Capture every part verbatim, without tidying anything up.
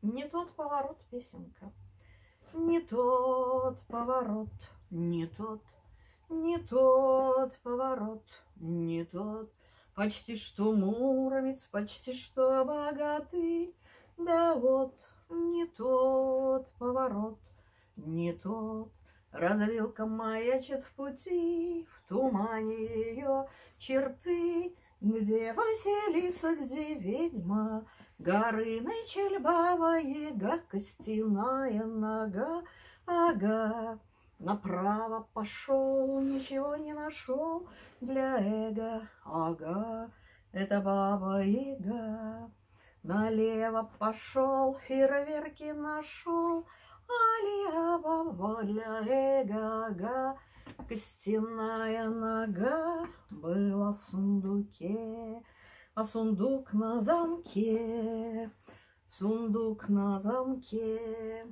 Не тот поворот, песенка, не тот поворот, не тот, не тот поворот, не тот. Почти что муромец, почти что богатый, да вот не тот поворот, не тот. Развилка маячит в пути, в тумане ее черты, где Василиса, где ведьма, Горыныч, Баба Яга, костяная нога, ага. Направо пошел, ничего не нашел для эго, ага, это Баба Яга. Налево пошел, фейерверки нашел, алия-баба для эго, ага. Костяная нога была в сундуке, а сундук на замке, сундук на замке.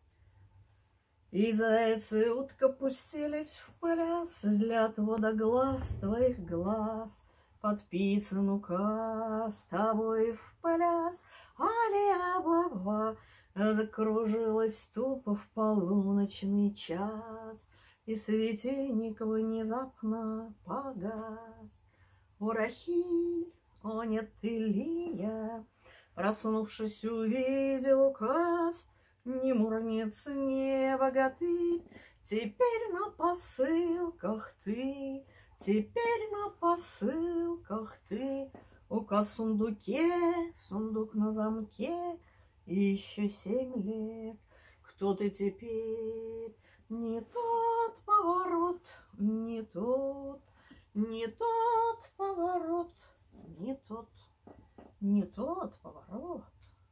И зайцы и утка пустились в пляс для отвода глаз твоих глаз. Подписан указ тобой в пляс, алия-баба. Закружилась тупо в полуночный час, и светильник внезапно погас. О, Рахиль, о, нет, Илия, проснувшись, увидел указ. Ни муромец, ни богатырь, теперь на посылках ты, теперь на посылках ты. Указ в сундуке, сундук на замке, и еще семь лет. Кто ты теперь? Не тот поворот, не тот, не тот поворот, не тот, не тот поворот.